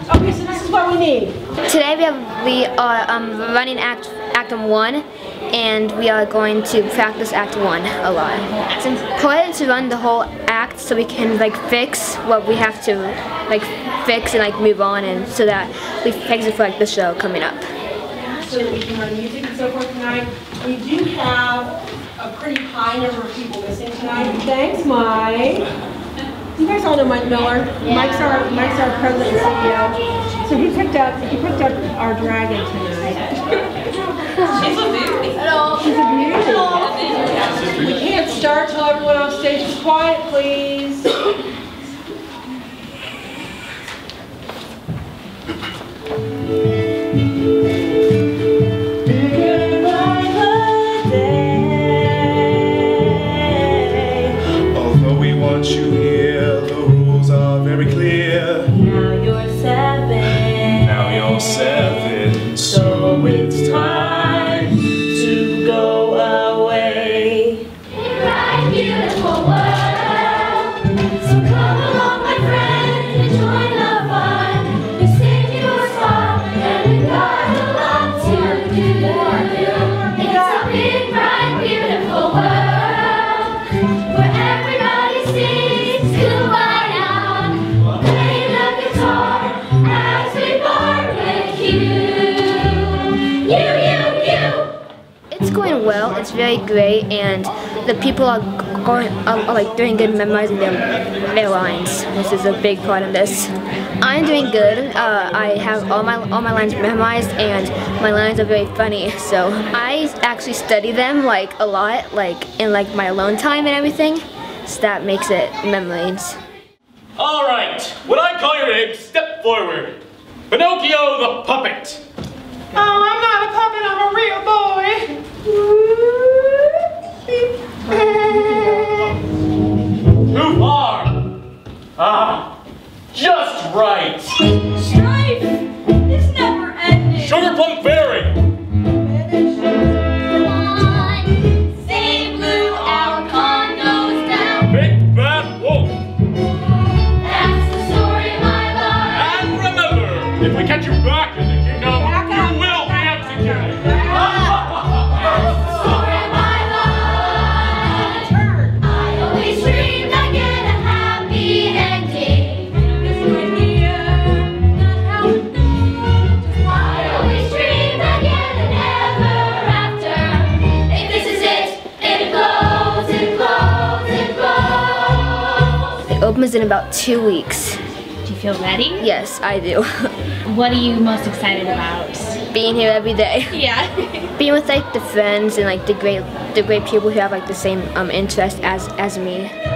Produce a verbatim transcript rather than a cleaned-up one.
Okay, so this is what we need. Today we have we are um, running act act one, and we are going to practice act one a lot. It's important to run the whole act so we can like fix what we have to like fix and like move on, and so that we fix it for like the show coming up. So that we can run music and so forth tonight. We do have a pretty high number of people missing tonight. Thanks, Mike. You guys all know Mike Miller. Yeah. Mike's our Mike's our president and C E O. So he picked up he picked up our dragon tonight. She's a beauty. Hello. She's a beauty. We can't start till everyone on stage is quiet, please. Although we want you here, the rules are very clear. Now you're seven. Now you're seven, so it's time to go away. Right, beautiful world. So come along, my friend, and join the fun. We sing you a song, and we've got a lot to do. It's a big, bright, beautiful world where everybody sings goodbye now. Play the guitar as we barbecue. You, you, you. It's going well. It's very great, and the people are going are, are like doing good memorizing their their lines. This is a big part of this. I'm doing good. Uh, I have all my all my lines memorized, and my lines are very funny. So I actually study them like a lot, like in like my alone time and everything. So that makes it memories. All right, when I call your name, step forward. Pinocchio the puppet. Oh, I'm not a puppet, I'm a real boy. Too far. Ah, just right. Strife is never ending. Sugar Plum Fairy. Come on, say blue, our condo's down. Big Bad Wolf. That's the story of my life. And remember, if we catch you back in the kingdom, you will be executed. That's the story of my life. I always dreamed I'd get a happy ending. I always dreamed I'd get an ever after. If this is it, it blows, it blows, it blows. It opens in about two weeks. Do you feel ready? Yes, I do. What are you most excited about? Being here every day. Yeah. Being with like the friends and like the great the great people who have like the same um, interest as as me.